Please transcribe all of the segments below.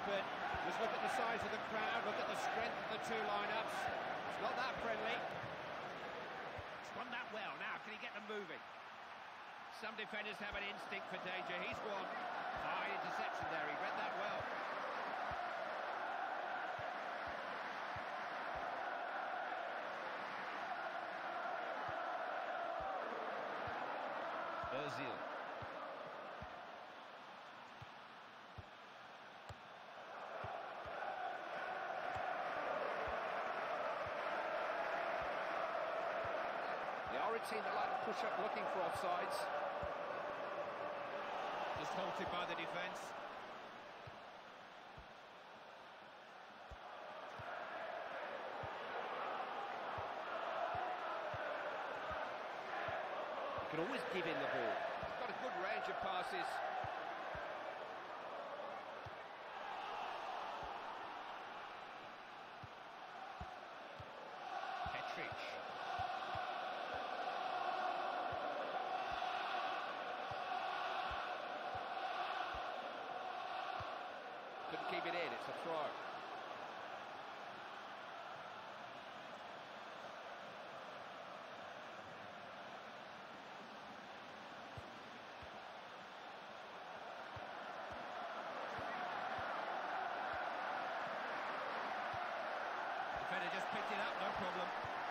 but just look at the size of the crowd, look at the strength of the two lineups. It's not that friendly. It's done that well. Now, can he get them moving? Some defenders have an instinct for danger. He's one. Fine interception there. He read that well. Ozil. They are a team that like to push up looking for offsides. Just halted by the defence. Can always give in the ball. He's got a good range of passes. Petric. Couldn't keep it in, it's a throw. Defender just picked it up, no problem.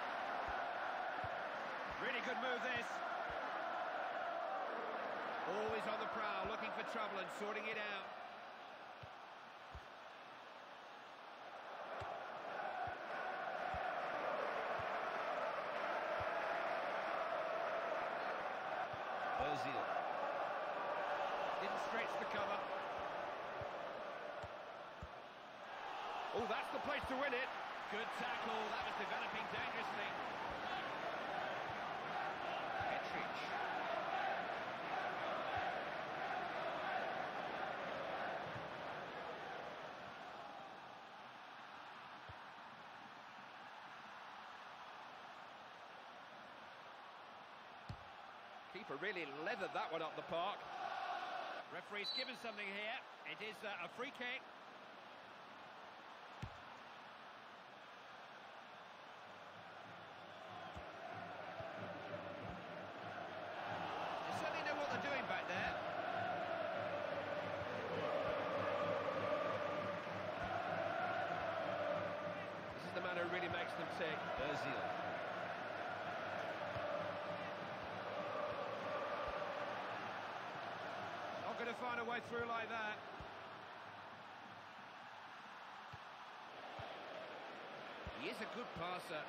Really good move, this. Always on the prowl, looking for trouble and sorting it out. Ozil. Didn't stretch the cover. Oh, that's the place to win it. Good tackle, that was developing dangerously. Petric. Keeper really leathered that one up the park. Referee's given something here. It is a free kick. Back there. This is the man who really makes them tick. Ozil. Not going to find a way through like that. He is a good passer.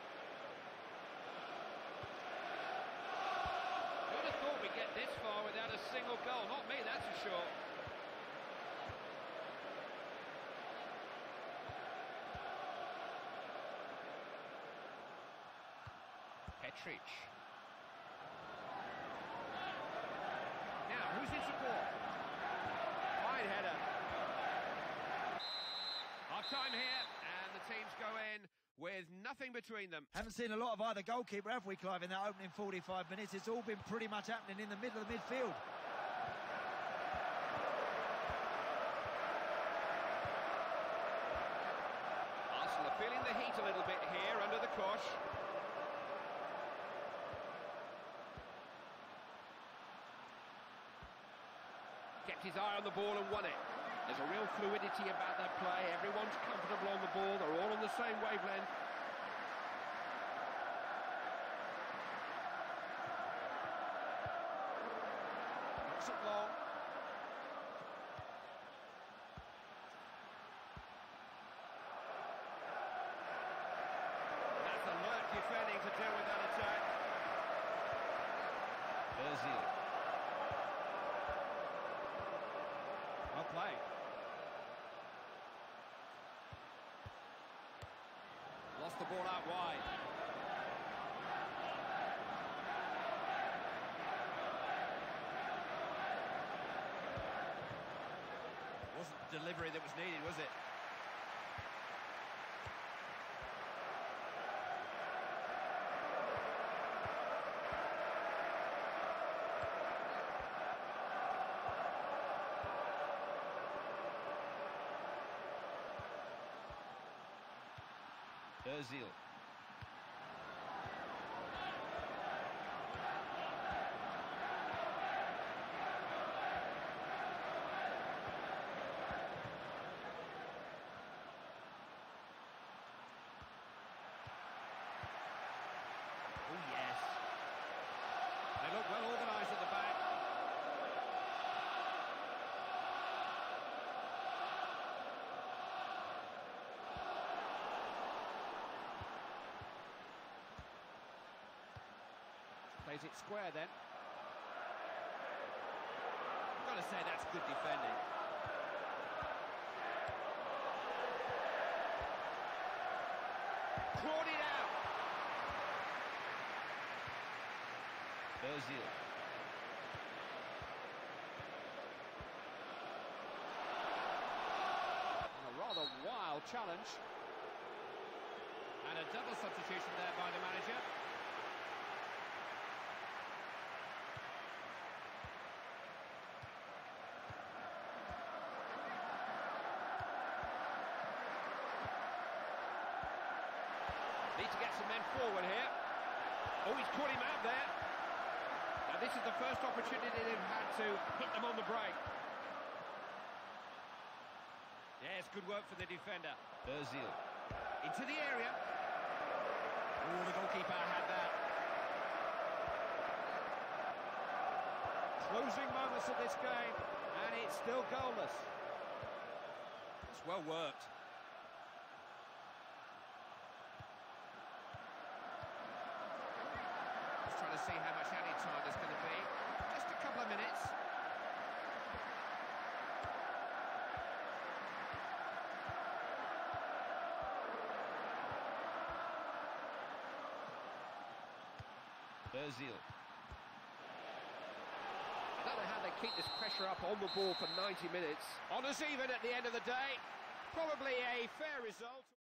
We get this far without a single goal. Not me, that's for sure. Petric. Now, who's in support? Fine header. Half-time here, and the teams go in with nothing between them. Haven't seen a lot of either goalkeeper, have we, Clive, in that opening 45 minutes? It's all been pretty much happening in the middle of the midfield. Arsenal are feeling the heat a little bit here under the cosh. Kept his eye on the ball and won it. There's a real fluidity about their play. Everyone's comfortable on the ball. They're all on the same wavelength. Knocks it long. That's alert defending to deal with that attack. Ozil. Well played. Lost the ball out wide. Wasn't the delivery that was needed, was it? Ozil. Oh, yes. They look well organised at the back. Plays it square then. I've got to say that's good defending. Clawed it out. Ozil. A rather wild challenge. And a double substitution there by the manager. Need to get some men forward here. Oh, he's caught him out there. Now, this is the first opportunity they've had to hit them on the break. Yes, good work for the defender. Ozil. Into the area. Oh, the goalkeeper had that. Closing moments of this game, and it's still goalless. It's well worked. Trying to see how much added time there's going to be. Just a couple of minutes. Ozil. I don't know how they keep this pressure up on the ball for 90 minutes. Honours even at the end of the day. Probably a fair result.